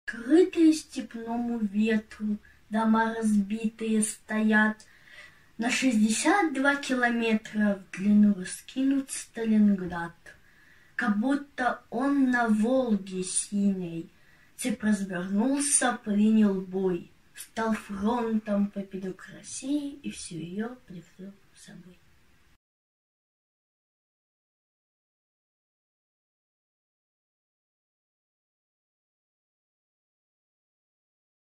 открытые степному ветру, дома разбитые стоят. На 62 километра в длину раскинут Сталинград. Как будто он на Волге синей цепь развернулся, принял бой, стал фронтом поперек России и всю ее прикрыл собой.